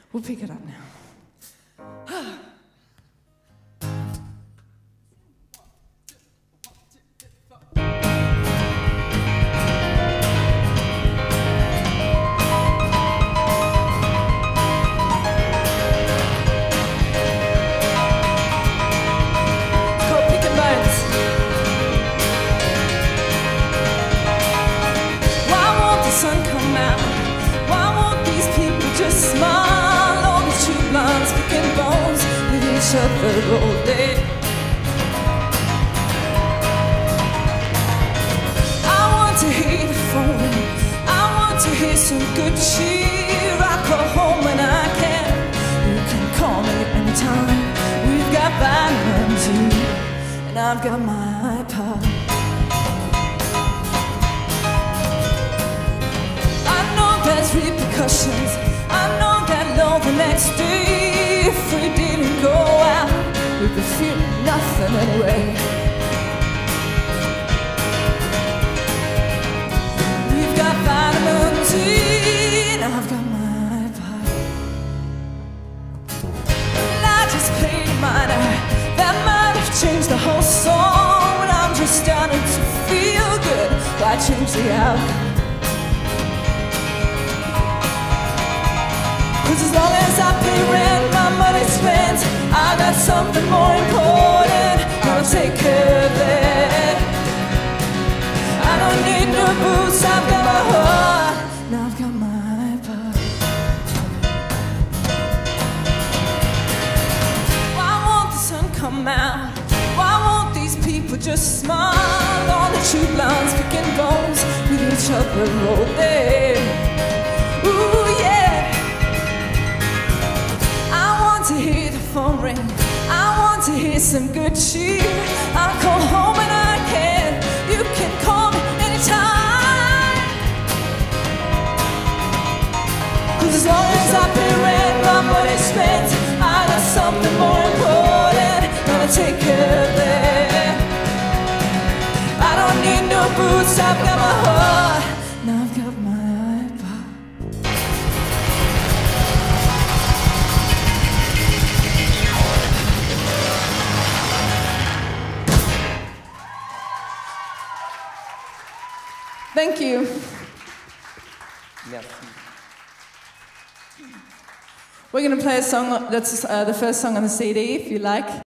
We'll pick it up now. Sun come out. Why won't these people just smile? All the two blondes picking bones with each other all day. I want to hear the phone. I want to hear some good cheer. I call home when I can. You can call me anytime. We've got vitamin D, and I've got my iPod. Repercussions. I know that low the next day. If we didn't go out, we'd be feeling nothing anyway. We've got vitamin D, and I've got my iPod. And I just played a minor that might have changed the whole song. And I'm just starting to feel good. Why change the outcome? 'Cause as long as I pay rent, my money's spent. I got something more important, gonna take care of it. I don't need no boots, I've got my heart. Now I've got my iPod. Why won't the sun come out? Why won't these people just smile? All the two blondes picking bones with each other all day. Ooh yeah. To hear the phone ring, I want to hear some good cheer. I'll call home when I can. You can call me anytime. 'Cause as long as I pay rent, my money's spent. I got something more important, gonna take care of it. I don't need no boots, I've got my heart. Now I've got my iPod. Thank you. Merci. We're going to play a song that's the first song on the CD, if you like.